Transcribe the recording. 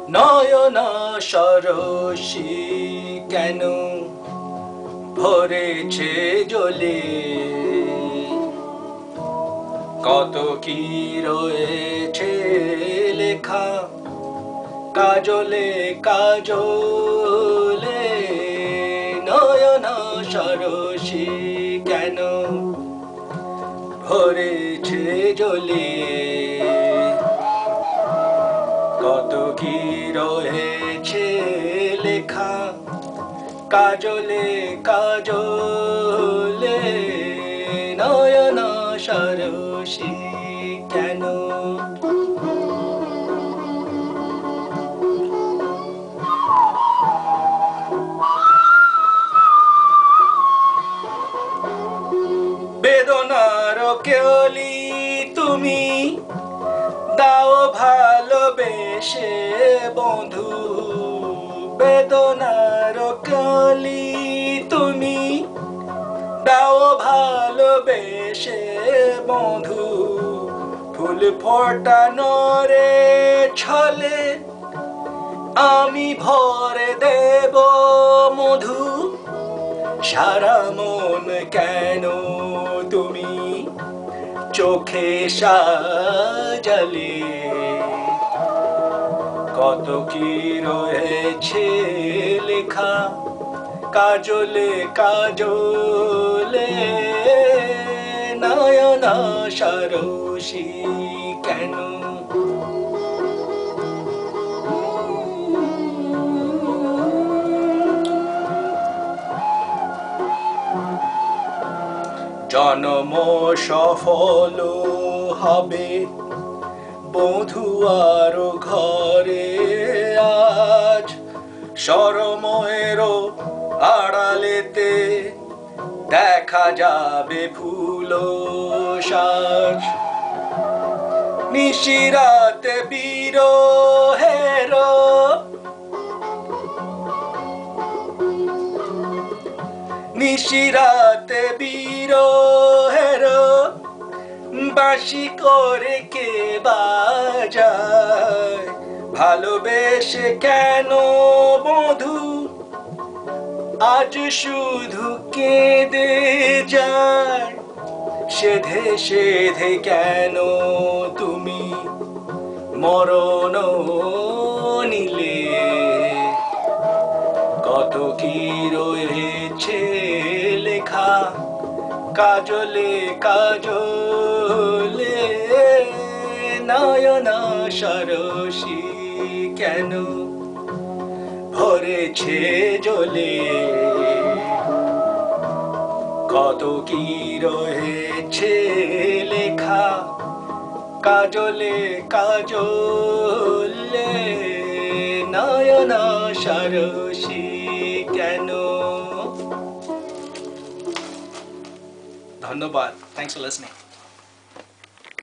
নয়না সরসী কেন ভরেছে জলে, কত কি রয়েছে লেখা কাজলে কাজলে। নয়না সরসী কেন ভরেছে জলে, কত কি রয়েছে লেখা কাজলে কাজলে। নয়না সরসী কেন। বেদনার কেলি তুমি দাও ভালোবেসে বন্ধু, বেদনার কলি তুমি দাও ভালোবেসে বন্ধু। ফুল ফোটানোরে ছলে আমি ভরে দেব মধু, সারা মন কেন তুমি চোখে সাজালে, কত কি রয়েছে লেখা কাজলে কাজলে। নয়না সরসী কেন। জন্ম সফল হবে বধুয়ার ঘরে আজ, শরমের আড়ালেতে দেখা যাবে ফুল সাজ। নিশিরাতে বিরহের নিশিরাতে বিরহের বাঁশি করে কে বাজায়, ভালোবেসে কেন বধু আজ শুধু কেঁদে যায়। সেধে সেধে কেন তুমি মরণ নিলে, কত কি রয়েছে লেখা কাজলে কাজলে। নয়না সরসী কেন ভরেছে জলে, কত কি রয়েছে লেখা কাজলে কাজলে। নয়না সরসী কেন। ধন্যবাদ। Thanks for listening.